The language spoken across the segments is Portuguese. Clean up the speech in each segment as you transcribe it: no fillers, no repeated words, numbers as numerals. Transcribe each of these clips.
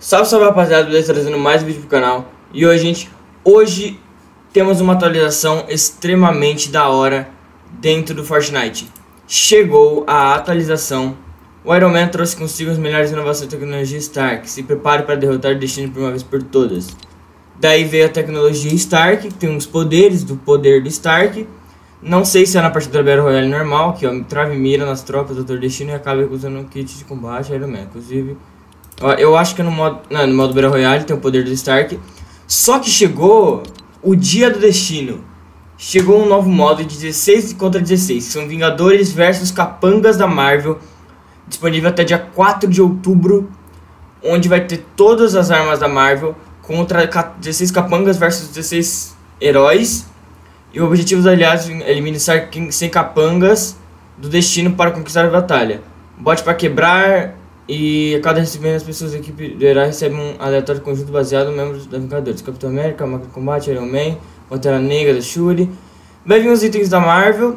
Salve, salve rapaziada, beleza? Trazendo mais um vídeo pro canal. E hoje temos uma atualização extremamente da hora dentro do Fortnite. Chegou a atualização. O Iron Man trouxe consigo as melhores inovações da tecnologia Stark. Se prepare para derrotar o destino por uma vez por todas. Daí veio a tecnologia Stark, que tem os poderes do poder do Stark. Não sei se é na partida da Battle Royale normal, que trave mira nas tropas do Dr. Destino e acaba usando um kit de combate Iron Man. Inclusive, eu acho que no modo Battle Royale tem o poder do Stark. Só que chegou o dia do destino. Chegou um novo modo de 16 contra 16. São Vingadores versus Capangas da Marvel. Disponível até dia 4 de outubro. Onde vai ter todas as armas da Marvel contra 16 capangas versus 16 heróis. E o objetivo dos aliados é eliminar 100 capangas do destino para conquistar a batalha. Bote para quebrar. E a cada recebimento as pessoas da equipe do herói recebem um aleatório conjunto baseado em membros da Vingadores. Capitão América, Máquina de Combate, Iron Man, Pantera Negra, da Shuri. Vai vir os itens da Marvel.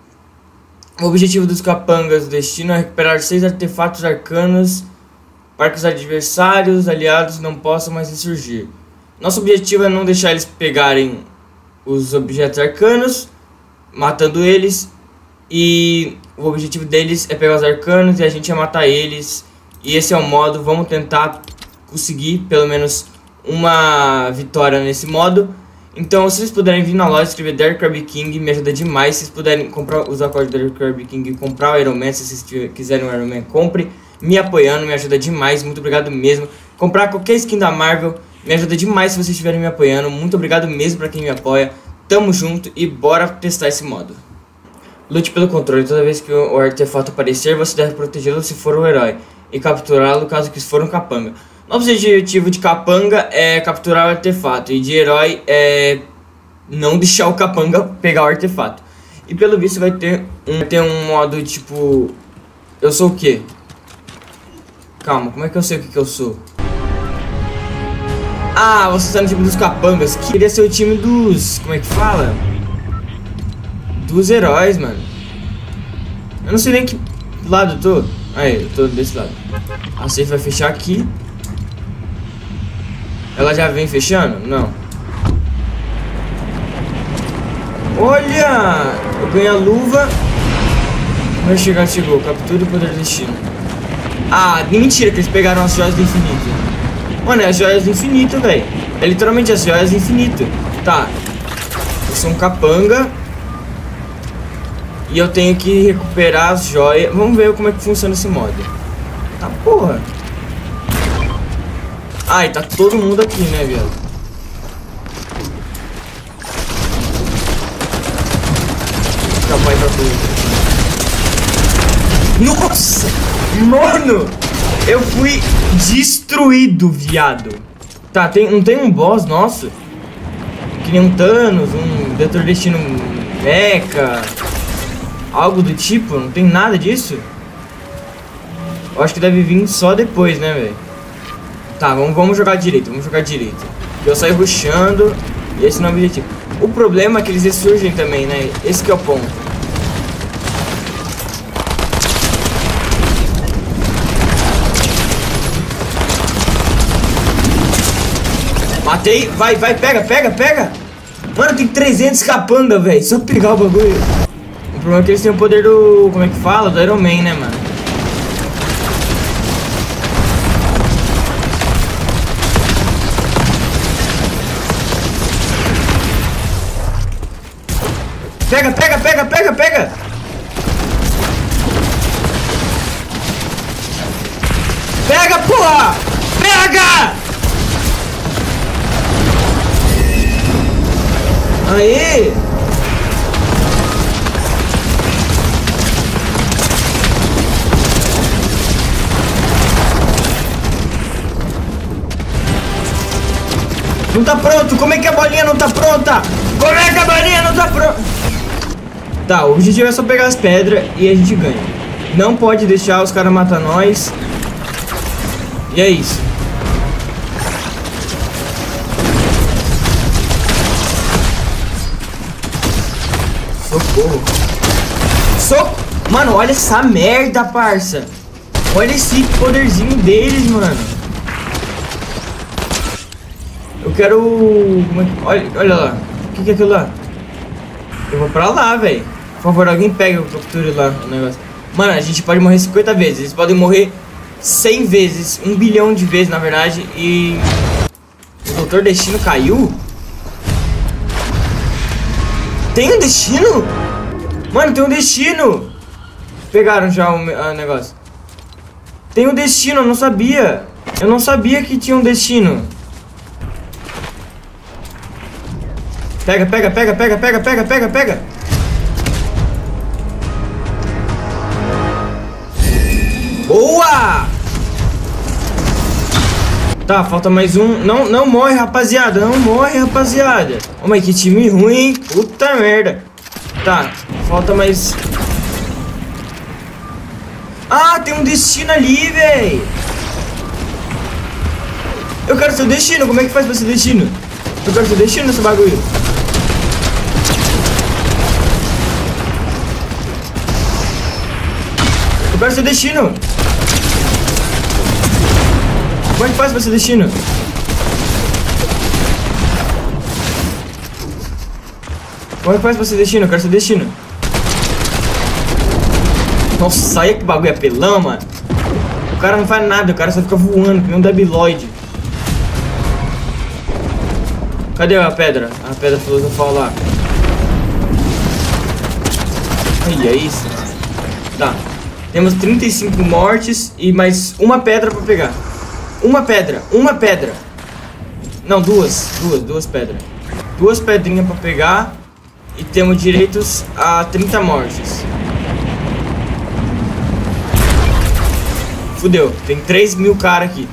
O objetivo dos capangas do destino é recuperar 6 artefatos arcanos para que os adversários aliados não possam mais ressurgir. Nosso objetivo é não deixar eles pegarem os objetos arcanos, matando eles. E o objetivo deles é pegar os arcanos e a gente é matar eles. E esse é o modo. Vamos tentar conseguir pelo menos uma vitória nesse modo. Então, se vocês puderem vir na loja, escrever Derek Kirby King, me ajuda demais. Se vocês puderem usar o código Derek Kirby King e comprar o Iron Man, se vocês quiserem o Iron Man, compre. Me apoiando, me ajuda demais, muito obrigado mesmo. Comprar qualquer skin da Marvel, me ajuda demais se vocês estiverem me apoiando. Muito obrigado mesmo pra quem me apoia. Tamo junto e bora testar esse modo. Lute pelo controle. Toda vez que o artefato aparecer, você deve protegê-lo se for o herói e capturá-lo caso que for um capanga. Nosso objetivo de capanga é capturar o artefato, e de herói é não deixar o capanga pegar o artefato. E pelo visto vai ter um modo tipo... Eu sou o quê? Calma, como é que eu sei o que eu sou? Ah, você está no time dos capangas. Queria ser o time dos... Como é que fala? Dos heróis, mano. Eu não sei nem que lado eu tô. Aí, eu tô desse lado. A safe vai fechar aqui. Ela já vem fechando? Não. Olha! Eu ganhei a luva. Vai chegar, chegou. Captura o poder do destino. Ah, mentira que eles pegaram as joias do infinito. Mano, é as joias do infinito, velho. É literalmente as joias do infinito. Tá. Eu sou um capanga. E eu tenho que recuperar as joias. Vamos ver como é que funciona esse modo. Tá, porra. Ai, tá todo mundo aqui, né, viado? Capaz pra tudo. Nossa! Mano! Eu fui destruído, viado. Tá, não tem um boss nosso? Que nem um Thanos, um Dr. Destino Mecha, algo do tipo? Não tem nada disso? Eu acho que deve vir só depois, né, velho? Tá, vamos jogar direito, Eu saio rushando e esse não é o objetivo. O problema é que eles ressurgem também, né? Esse que é o ponto. Matei, vai, pega. Mano, tem 300 capanga, velho. Só pegar o bagulho. O problema é que eles têm o poder do... Como é que fala? Do Iron Man, né, mano? Pega! Pega, porra! Pega! Aí! Não tá pronto! Como é que a bolinha não tá pronta? Como é que a bolinha não tá pronta? Tá, o objetivo é só pegar as pedras e a gente ganha. Não pode deixar os caras matar nós. E é isso. Socorro. Mano, olha essa merda, parça. Olha esse poderzinho deles, mano. Eu quero... Olha lá. O que é aquilo lá? Eu vou pra lá, velho. Por favor, alguém pega o capture lá, o negócio. Mano, a gente pode morrer 50 vezes. Eles podem morrer 100 vezes. 1 bilhão de vezes, na verdade. E... o Doutor Destino caiu? Tem um destino? Mano, tem um destino. Pegaram já o negócio. Tem um destino, eu não sabia. Eu não sabia que tinha um destino. Pega, pega, pega, pega, pega, pega, pega, pega. Boa! Tá, falta mais um. Não morre, rapaziada. Não morre, rapaziada. Oh, mas que time ruim, hein? Puta merda. Tá, falta mais... Ah, tem um destino ali, véi. Eu quero seu destino. Como é que faz pra ser destino? Eu quero seu destino nesse bagulho. Eu quero seu destino. Como é que faz pra ser destino? Como é que faz pra ser destino? Eu quero ser destino. Nossa, olha que bagulho apelão, mano. O cara não faz nada, o cara só fica voando, que nem um debiloide. Cadê a pedra? A pedra filosofal lá. Aí, é isso. Tá. Temos 35 mortes e mais uma pedra pra pegar. Uma pedra. Não, duas pedras. 2 pedrinhas pra pegar. E temos direitos a 30 mortes. Fudeu, tem 3.000 caras aqui.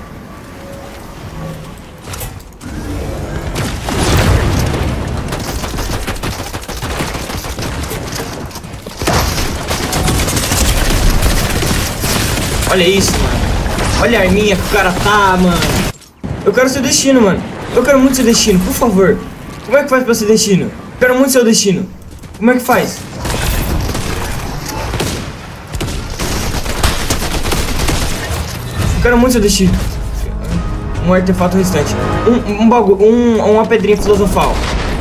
Olha isso, mano. Olha a arminha que o cara tá, mano. Eu quero seu destino, mano. Eu quero muito seu destino, por favor. Como é que faz pra ser destino? Eu quero muito seu destino. Como é que faz? Eu quero muito seu destino. Um artefato restante. Uma pedrinha filosofal.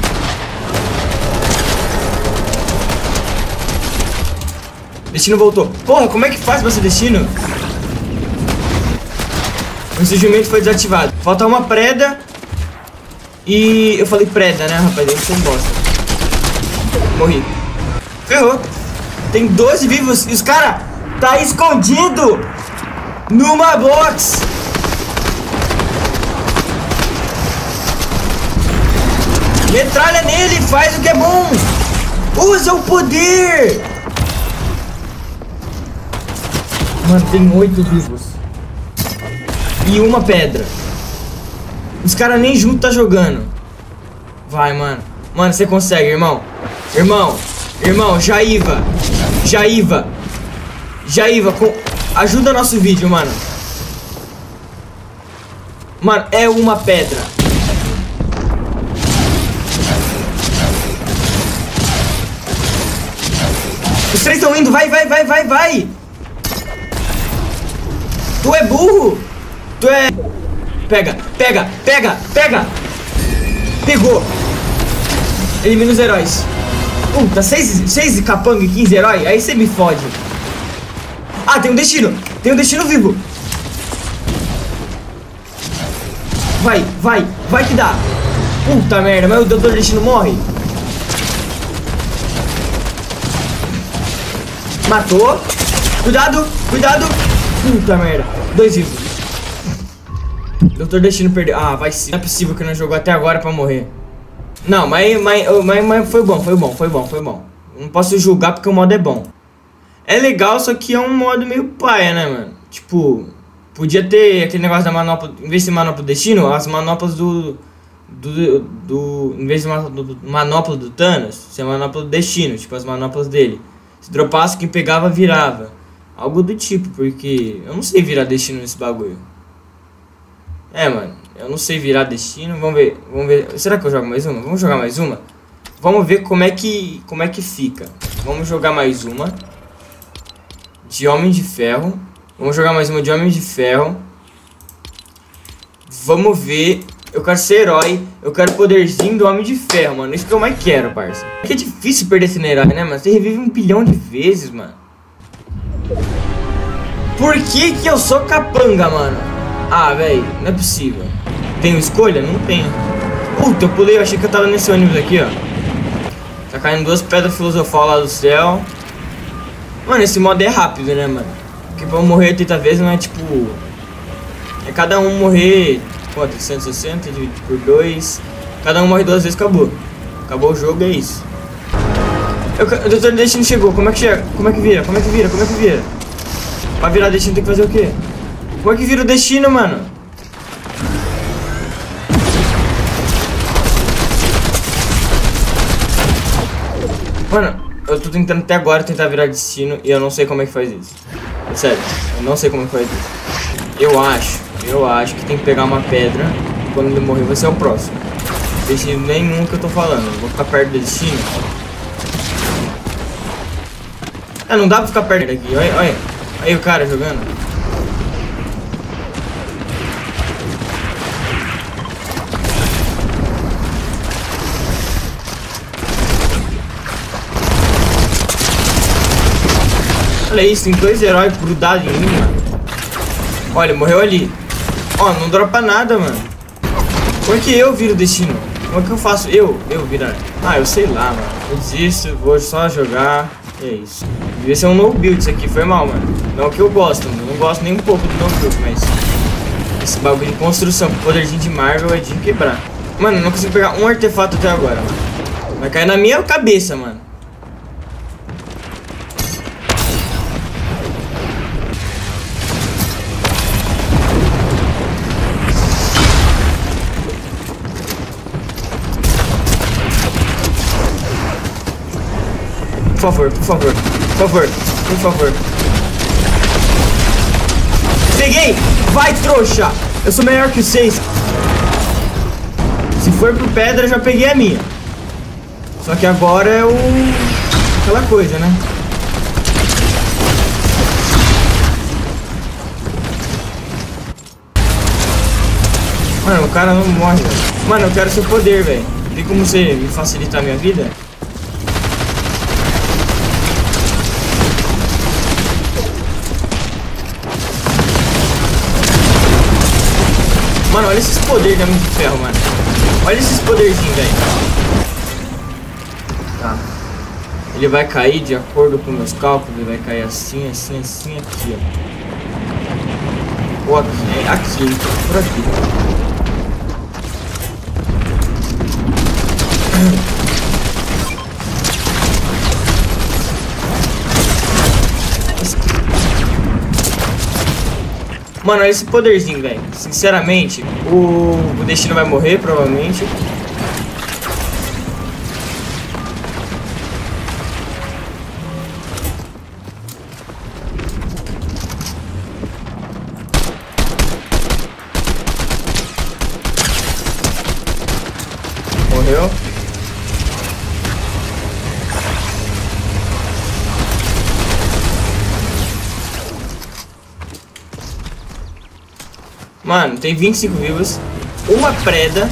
Destino voltou. Porra, como é que faz pra ser destino? O surgimento foi desativado. Falta uma preda. E eu falei preda, né, rapaz? Eu sou um bosta. Morri. Ferrou. Tem 12 vivos. E os caras tá escondido numa box. Metralha nele. Faz o que é bom. Usa o poder. Mano, tem 8 vivos. E uma pedra. Os caras nem junto tá jogando. Vai, mano. Mano, você consegue, irmão. Irmão, Jaiva, ajuda nosso vídeo, mano. Mano, é uma pedra. Os 3 estão indo, vai. Tu é burro. Tu é... Pega. Pegou. Elimina os heróis. Puta, 6 capanga e 15 herói. Aí você me fode. Ah, tem um destino vivo. Vai que dá. Puta merda, mas o Doutor Destino morre. Matou. Cuidado. Puta merda. 2 vivos. Doutor Destino perdeu. Ah, vai ser. Não é possível que não jogou até agora pra morrer. Não, mas foi bom. Não posso julgar porque o modo é bom. É legal, só que é um modo meio paia, né, mano? Tipo, podia ter aquele negócio da manopla. Em vez de manopla do destino, as manoplas em vez de manopla do Thanos, ser manopla do destino, tipo as manoplas dele. Se dropasse, quem pegava virava. Algo do tipo, porque eu não sei virar destino nesse bagulho. É, mano, eu não sei virar destino. Vamos ver. Será que eu jogo mais uma? Vamos jogar mais uma? Vamos ver como é que fica. Vamos jogar mais uma de Homem de Ferro. Vamos jogar mais uma de Homem de Ferro. Vamos ver Eu quero ser herói. Eu quero o poderzinho do Homem de Ferro, mano. Isso que eu mais quero, parça. Porque é difícil perder esse herói, né, mano? Você revive 1 bilhão de vezes, mano. Por que que eu sou capanga, mano? Ah, velho, não é possível. Tenho escolha? Não tenho. Puta, eu pulei, eu achei que eu tava nesse ônibus aqui, ó. Tá caindo 2 pedras filosofal lá do céu. Mano, esse modo é rápido, né, mano? Porque pra eu morrer 80 vezes não é tipo... É cada um morrer... Quanto? 160 dividido por 2. Cada um morre 2 vezes, acabou. Acabou o jogo, é isso. O Doutor Destino chegou, como é que chega? Como é que vira? Como é que vira? Como é que vira? Pra virar destino tem que fazer o quê? Como é que vira o destino, mano? Mano, eu tô tentando até agora tentar virar destino e eu não sei como é que faz isso. Sério, eu não sei como é que faz isso. Eu acho que tem que pegar uma pedra e quando ele morrer vai ser o próximo. Destino nenhum que eu tô falando. Eu vou ficar perto do destino. Ah, não dá pra ficar perto daqui. Olha, olha. Aí o cara jogando. Olha isso, tem 2 heróis grudados em mim, mano. Olha, morreu ali. Ó, não dropa nada, mano. Como é que eu viro o destino? Como é que eu faço? Eu virar? Ah, eu sei lá, mano. Eu desisto, vou só jogar. E é isso. Devia ser um no build isso aqui, foi mal, mano. Não que eu gosto, mano. Eu não gosto nem um pouco do no build, mas... Esse bagulho de construção com poderzinho de Marvel é de quebrar. Mano, eu não consigo pegar um artefato até agora, mano. Vai cair na minha cabeça, mano. Por favor, por favor, por favor, por favor. Peguei! Vai, trouxa! Eu sou melhor que vocês. Se for pro pedra, eu já peguei a minha. Só que agora é o... aquela coisa, né? Mano, o cara não morre, velho. Mano, eu quero seu poder, velho. Tem como você me facilitar a minha vida? Mano, olha esses poderes de Homem de Ferro, mano. Olha esses poderzinhos, velho. Tá. Ele vai cair de acordo com meus cálculos. Ele vai cair assim, assim, assim, aqui, ó. Ou aqui, é aqui, por aqui. Mano, olha esse poderzinho, velho. Sinceramente, o destino vai morrer, provavelmente. Morreu. Mano, tem 25 vivos. Uma preda.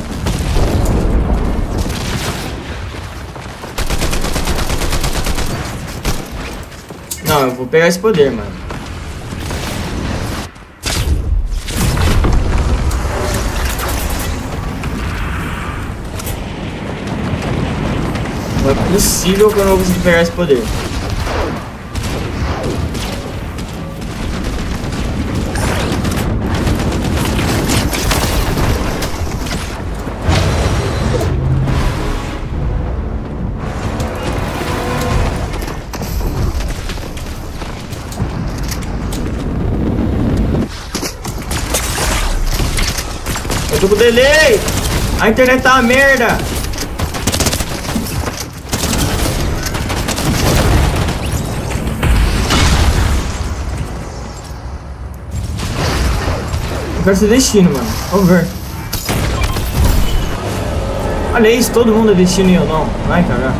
Não, eu vou pegar esse poder, mano. Não é possível que eu não vou conseguir pegar esse poder. Eu tô com delay! A internet tá uma merda! Eu quero ser destino, mano. Vamos ver. Olha isso, todo mundo é destino e eu não. Vai cagar.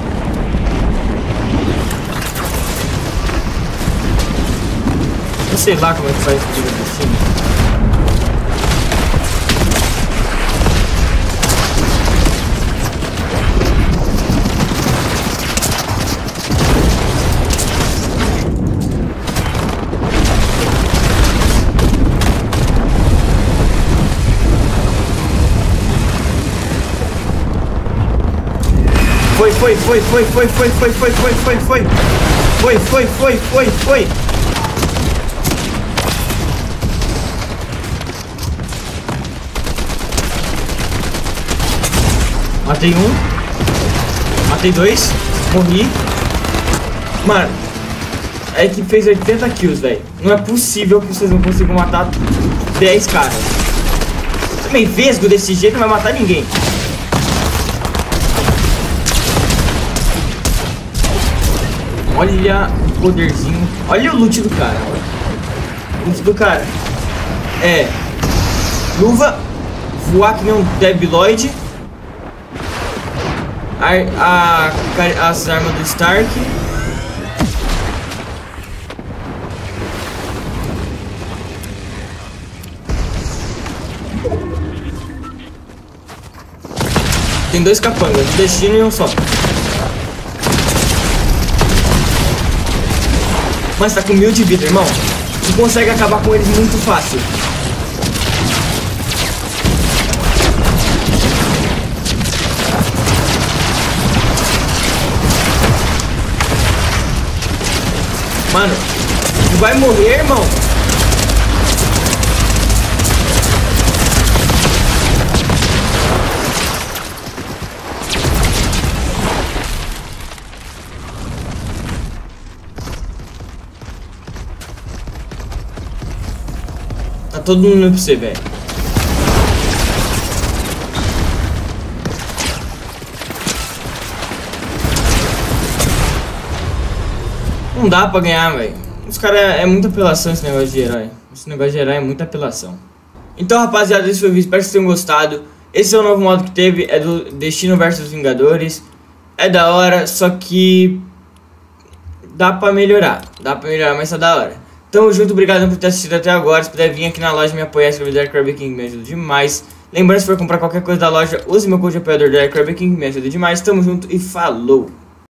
Eu sei lá como é que faz isso de destino. Foi. Matei um. Matei dois. Morri. Mano, a equipe fez 80 kills, velho. Não é possível que vocês não consigam matar 10 caras. Também vesgo desse jeito não vai matar ninguém. Olha o poderzinho. Olha o loot do cara. O loot do cara é luva, voar que nem um debiloide, as armas do Stark, tem dois capangas, um destino e um só. Mas tá com 1000 de vida, irmão. Tu consegue acabar com eles muito fácil. Mano, tu vai morrer, irmão. Tá todo mundo olhando pra você, velho. Não dá pra ganhar, velho. Os caras é muita apelação esse negócio de herói. Esse negócio de herói é muita apelação. Então, rapaziada, esse foi o vídeo. Espero que vocês tenham gostado. Esse é o novo modo que teve. É do Destino versus Vingadores. É da hora, só que dá pra melhorar. Dá pra melhorar, mas tá da hora. Tamo junto, obrigado por ter assistido até agora. Se puder vir aqui na loja me apoiar, escrever Dark Kirby King, me ajuda demais. Lembrando, se for comprar qualquer coisa da loja, use meu code apoiador Dark Kirby King, me ajuda demais. Tamo junto e falou!